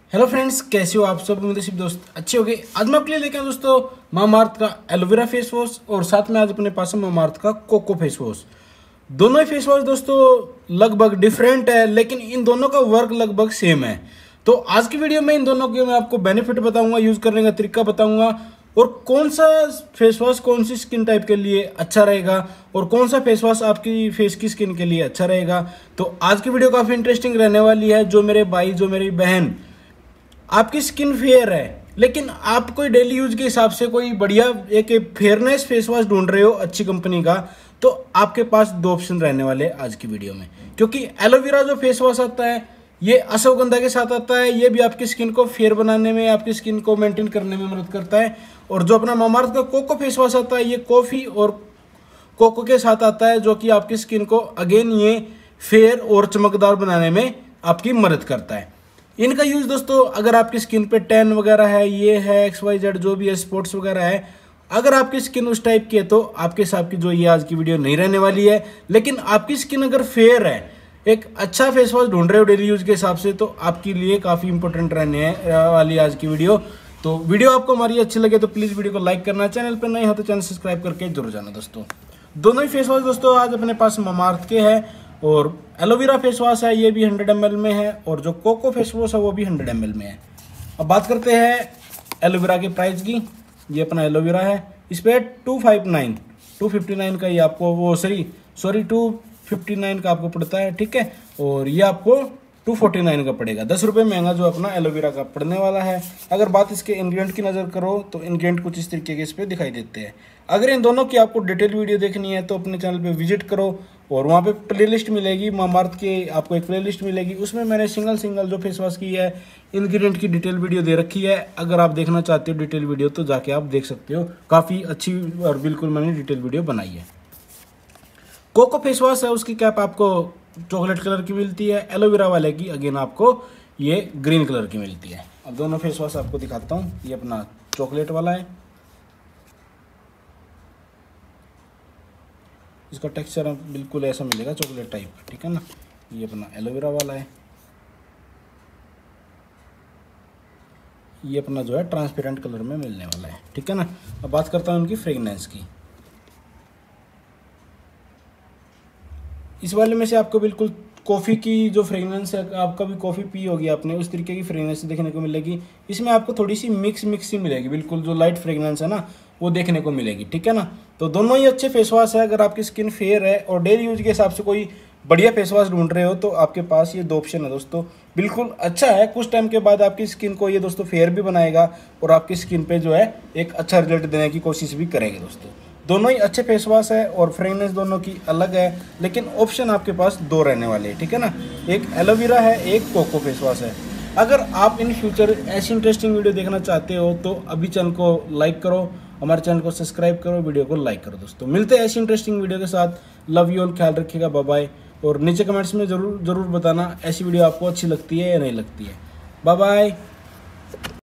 Hello friends, कैसे हो आप सब। उम्मीद है सब दोस्त अच्छे हो गए। आज मैं आपके लिए लेके आया दोस्तों मामाअर्थ का एलोवेरा फेस वॉश और साथ में आज अपने पास है मामाअर्थ का कोको फेस वॉश। दोनों ही फेस वॉश दोस्तों लगभग डिफरेंट है, लेकिन इन दोनों का वर्क लगभग सेम है। तो आज की वीडियो में इन दोनों के मैं आपको बेनिफिट बताऊंगा, यूज करने का तरीका बताऊंगा और कौन सा फेस वॉश कौन सी स्किन टाइप के लिए अच्छा रहेगा और कौन सा फेस वॉश आपकी फेस की स्किन के लिए अच्छा रहेगा। तो आज की वीडियो काफ़ी इंटरेस्टिंग रहने वाली है। जो मेरे भाई, जो मेरी बहन, आपकी स्किन फेयर है लेकिन आप कोई डेली यूज के हिसाब से कोई बढ़िया एक फेयरनेस फेस वॉश ढूंढ रहे हो अच्छी कंपनी का, तो आपके पास दो ऑप्शन रहने वाले आज की वीडियो में। क्योंकि एलोवेरा जो फेस वॉश आता है ये अश्वगंधा के साथ आता है, ये भी आपकी स्किन को फेयर बनाने में, आपकी स्किन को मेंटेन करने में मदद करता है। और जो अपना मामाअर्थ का कोको फेस वॉश आता है ये कॉफ़ी और कोको के साथ आता है, जो कि आपकी स्किन को अगेन ये फेयर और चमकदार बनाने में आपकी मदद करता है। इनका यूज़ दोस्तों अगर आपकी स्किन पे टैन वगैरह है, ये है XYZ जो भी है, स्पॉट्स वगैरह है, अगर आपकी स्किन उस टाइप की है तो आपके हिसाब की जो ये आज की वीडियो नहीं रहने वाली है। लेकिन आपकी स्किन अगर फेयर है, एक अच्छा फेस वॉश ढूंढ रहे हो डेली यूज के हिसाब से, तो आपके लिए काफ़ी इंपॉर्टेंट रहने वाली आज की वीडियो। तो वीडियो आपको हमारी अच्छी लगे तो प्लीज़ वीडियो को लाइक करना, चैनल पर नए हो तो चैनल सब्सक्राइब करके जरूर जाना दोस्तों। दोनों ही फेस वॉश दोस्तों आज अपने पास मामाअर्थ के हैं और एलोवेरा फेस वॉश है ये भी 100 ml में है और जो कोको फेस वॉश है वो भी 100 ml में है। अब बात करते हैं एलोवेरा के प्राइस की। ये अपना एलोवेरा है, इस पर 259 का ये आपको वो सॉरी 259 का आपको पड़ता है, ठीक है। और ये आपको 249 का पड़ेगा, 10 रुपये महंगा जो अपना एलोवेरा का पड़ने वाला है। अगर बात इसके इंग्रेडिएंट की नज़र करो तो इंग्रेडिएंट कुछ इस तरीके के इस पर दिखाई देते हैं। अगर इन दोनों की आपको डिटेल वीडियो देखनी है तो अपने चैनल पे विजिट करो और वहाँ पे प्लेलिस्ट मिलेगी, मामाअर्थ की आपको एक प्लेलिस्ट मिलेगी, उसमें मैंने सिंगल जो फेस वॉश की है इंग्रेडिएंट की डिटेल वीडियो दे रखी है। अगर आप देखना चाहते हो डिटेल वीडियो तो जाके आप देख सकते हो, काफ़ी अच्छी और बिल्कुल मैंने डिटेल वीडियो बनाई है। कोको फेस वॉश है उसकी कैप आपको चॉकलेट कलर की मिलती है, एलोवेरा वाले की अगेन आपको ये ग्रीन कलर की मिलती है। अब दोनों फेस वॉश आपको दिखाता हूँ। ये अपना चॉकलेट वाला है, इसका टेक्सचर बिल्कुल ऐसा मिलेगा चॉकलेट टाइप, ठीक है ना। ये अपना एलोवेरा वाला है, ये अपना जो है ट्रांसपेरेंट कलर में मिलने वाला है, ठीक है ना। अब बात करता हूँ उनकी फ्रेगनेंस की। इस वाले में से आपको बिल्कुल कॉफ़ी की जो फ्रेगनेंस है, आपका भी कॉफ़ी पी होगी आपने, उस तरीके की फ्रेगनेंस देखने को मिलेगी। इसमें आपको थोड़ी सी मिक्स ही मिलेगी, बिल्कुल जो लाइट फ्रेगनेंस है ना वो देखने को मिलेगी, ठीक है ना। तो दोनों ही अच्छे फेस वॉश है। अगर आपकी स्किन फेयर है और डेली यूज के हिसाब से कोई बढ़िया फेस वॉश ढूंढ रहे हो तो आपके पास ये दो ऑप्शन है दोस्तों, बिल्कुल अच्छा है। कुछ टाइम के बाद आपकी स्किन को ये दोस्तों फेयर भी बनाएगा और आपकी स्किन पे जो है एक अच्छा रिजल्ट देने की कोशिश भी करेंगे दोस्तों। दोनों ही अच्छे फेस वॉश है और फ्रेगनेंस दोनों की अलग है, लेकिन ऑप्शन आपके पास दो रहने वाले हैं, ठीक है ना। एक एलोवेरा है, एक कोको फेस वॉश है। अगर आप इन फ्यूचर ऐसी इंटरेस्टिंग वीडियो देखना चाहते हो तो अभी चैनल को लाइक करो, हमारे चैनल को सब्सक्राइब करो, वीडियो को लाइक करो दोस्तों। मिलते हैं ऐसी इंटरेस्टिंग वीडियो के साथ। लव यू ऑल, ख्याल रखिएगा, बाय बाय। और नीचे कमेंट्स में जरूर बताना ऐसी वीडियो आपको अच्छी लगती है या नहीं लगती है। Bye bye.